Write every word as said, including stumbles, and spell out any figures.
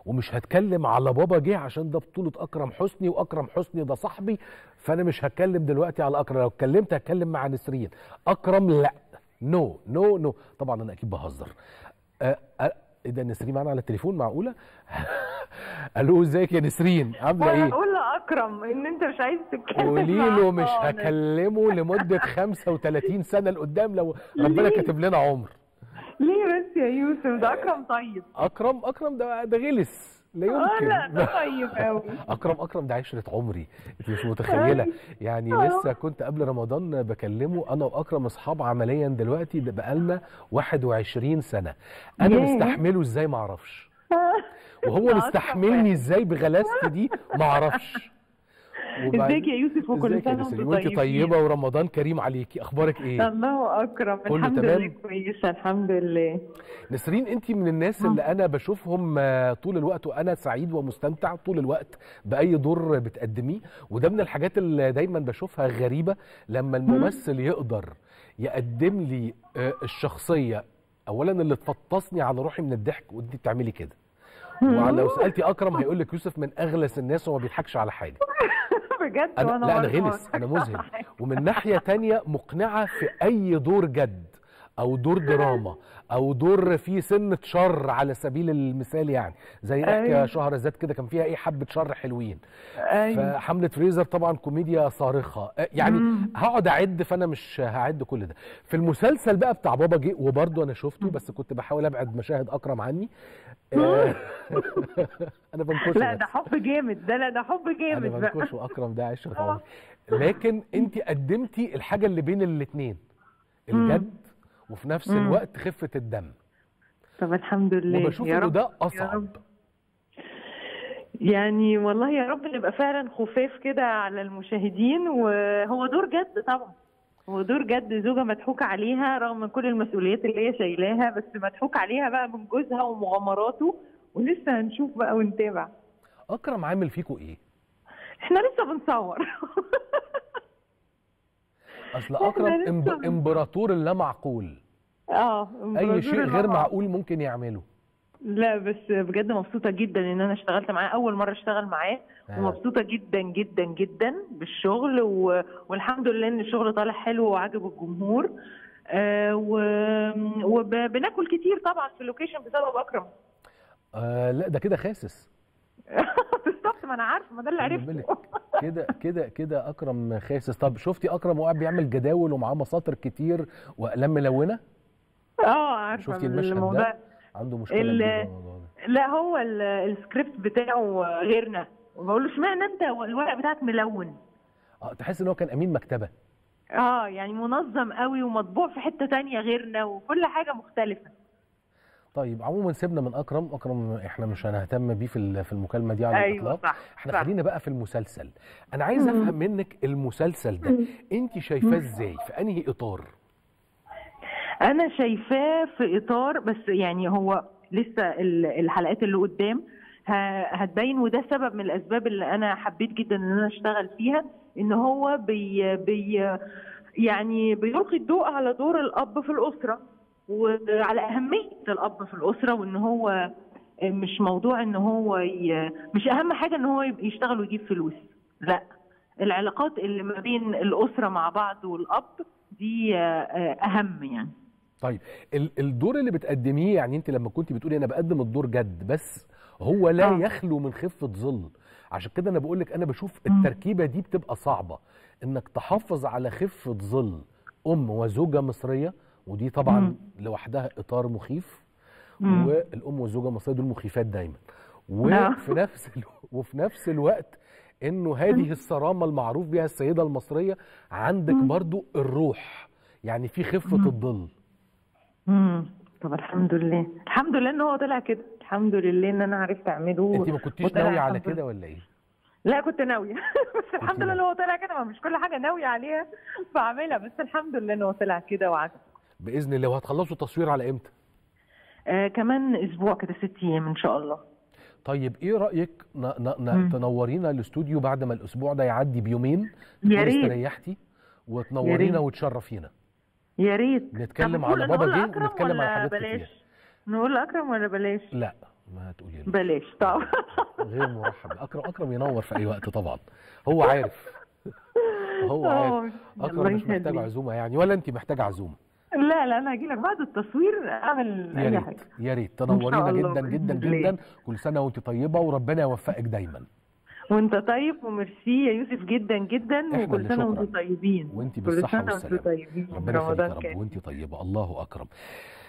ومش هتكلم على بابا جه عشان ده بطولة أكرم حسني، وأكرم حسني ده صاحبي، فأنا مش هتكلم دلوقتي على أكرم. لو اتكلمت هتكلم مع نسرين. أكرم لا، نو نو نو. طبعا أنا أكيد بهزر. أه أه ايه ده، نسرين معانا على التليفون؟ معقولة؟ الو، ازيك يا نسرين، عاملة ايه؟ اقول لاكرم ان انت مش عايز تتكلم. قولي له مش هكلمه لمدة خمسة وثلاثين سنة لقدام لو ربنا كاتب لنا عمر. ليه بس يا يوسف؟ ده اكرم طيب. اكرم اكرم ده ده غلس، لا يمكن. لا ده طيب قوي. اكرم اكرم ده عشرة عمري، انت مش متخيله. يعني لسه كنت قبل رمضان بكلمه، انا واكرم اصحاب عمليا دلوقتي، ده بقالنا واحد وعشرين سنه. انا مستحمله ازاي ما اعرفش، وهو مستحملني ازاي بغلاستي دي ما اعرفش. ازيك يا يوسف؟ وكل سنه وانت طيبه. وانت طيبه ورمضان كريم عليكي. اخبارك ايه؟ الله اكرم، الحمد لله كويسه الحمد لله. نسرين، انت من الناس اللي انا بشوفهم طول الوقت وانا سعيد ومستمتع طول الوقت باي دور بتقدميه، وده من الحاجات اللي دايما بشوفها غريبه لما الممثل يقدر يقدم لي الشخصيه اولا اللي تفطسني على روحي من الضحك، وانت بتعملي كده. ولو سالتي اكرم هيقول لك يوسف من اغلس الناس وما بيضحكش على حاجه. بجد؟ أنا لا انا غلس، انا مذهل. ومن ناحيه تانية مقنعه في اي دور جد او دور دراما او دور فيه سنه شر على سبيل المثال، يعني زي احكي شهرزاد كده كان فيها ايه حبه شر حلوين. فحمله فريزر طبعا كوميديا صارخه، يعني هقعد اعد، فانا مش هعد كل ده. في المسلسل بقى بتاع بابا جه، وبرضه انا شفته بس كنت بحاول ابعد مشاهد اكرم عني. انا بنكش. لا ده حب جامد ده، لا ده حب جامد انا بنكش، واكرم ده عشرة عمري. لكن انت قدمتي الحاجه اللي بين الاثنين، الجد وفي نفس الوقت خفه الدم. طب الحمد لله، وبشوف انه ده اصعب. يعني والله يا رب نبقى فعلا خفاف كده على المشاهدين. وهو دور جد طبعا، هو دور جد، زوجة مضحوك عليها رغم كل المسؤوليات اللي هي شايلاها، بس مضحوك عليها بقى من جوزها ومغامراته، ولسه هنشوف بقى ونتابع. اكرم عامل فيكوا ايه؟ احنا لسه بنصور. اصل اكرم امب... امبراطور اللا معقول. اه اي شيء غير معقول ممكن يعمله. لا بس بجد مبسوطه جدا ان انا اشتغلت معاه، اول مره اشتغل معاه. آه. ومبسوطه جدا جدا جدا بالشغل، و... والحمد لله ان الشغل طالع حلو وعجب الجمهور. آه و... وبناكل كتير طبعا في اللوكيشن بسبب اكرم. آه لا ده كده خاسس. بالظبط، ما انا عارفه، ما ده اللي عرفته. كده كده كده اكرم خاسس. طب شفتي اكرم وقاعد بيعمل جداول ومعاه مساطر كتير واقلام ملونه؟ اه عارفه. شفتي المشهد الموضوع ده؟ عنده مشكله كبيره الموضوع ده. لا هو السكريبت بتاعه غيرنا، وبقول له اشمعنى انت الورق بتاعك ملون؟ اه تحس ان هو كان امين مكتبه. اه يعني منظم قوي ومطبوع في حته ثانيه غيرنا وكل حاجه مختلفه. طيب عموما سيبنا من اكرم، اكرم احنا مش هنهتم بيه في في المكالمه دي على أيوة الاطلاق. صح احنا صح. خلينا بقى في المسلسل. انا عايز افهم منك المسلسل ده انت شايفاه ازاي، في انهي اطار؟ انا شايفاه في اطار، بس يعني هو لسه الحلقات اللي قدام هتبين، وده سبب من الاسباب اللي انا حبيت جدا ان انا اشتغل فيها، ان هو بي بي يعني بيلقي الضوء على دور الاب في الاسره وعلى اهميه الاب في الاسره، وان هو مش موضوع ان هو ي... مش اهم حاجه ان هو يشتغل ويجيب فلوس، لا، العلاقات اللي ما بين الاسره مع بعض والاب دي اهم يعني. طيب الدور اللي بتقدميه، يعني انت لما كنت بتقولي انا بقدم الدور جد، بس هو لا آه. يخلو من خفه ظل. عشان كده انا بقول لك انا بشوف التركيبه دي بتبقى صعبه، انك تحافظ على خفه ظل ام وزوجه مصريه، ودي طبعا مم. لوحدها اطار مخيف. مم. والام والزوجه المصريه دول مخيفات دايما. وفي نفس ال... وفي نفس الوقت انه هذه الصرامه المعروف بها السيده المصريه عندك مم. برضو الروح، يعني في خفه مم. الظل. امم طب الحمد لله، الحمد لله ان هو طلع كده، الحمد لله ان انا عرفت اعمله. انت ما كنتيش ناويه على كده ولا ايه؟ لا كنت ناويه. بس الحمد لله ان هو طلع كده، ما مش كل حاجه ناويه عليها بعملها، بس الحمد لله ان هو طلع كده وعجب. باذن الله. وهتخلصوا تصوير على امتى؟ آه كمان اسبوع كده، ست ايام ان شاء الله. طيب ايه رايك ن ن ن تنورينا الاستوديو بعد ما الاسبوع ده يعدي بيومين، يا ريت استريحتي وتنورينا وتشرفينا. يا ريت. نتكلم على بابا جه ونتكلم على حاجات كتير. نقول اكرم ولا بلاش؟ لا ما تقولي له بلاش طبعا. غير مرحب. اكرم اكرم ينور في اي وقت طبعا، هو عارف. هو عارف. اكرم مش محتاج عزومه يعني، ولا انت محتاجه عزومه؟ لا لا انا هاجي لك بعد التصوير اعمل اي حاجه. يا ريت تنورينا جدا جدا جدا. كل سنه وانت طيبه وربنا يوفقك دايما. وانت طيب وميرسي يا يوسف جدا جدا، وكل سنه وانتم طيبين. وانت بالصحه والسلامه. ربنا يخليك يا رب وانت طيبه. الله اكرم.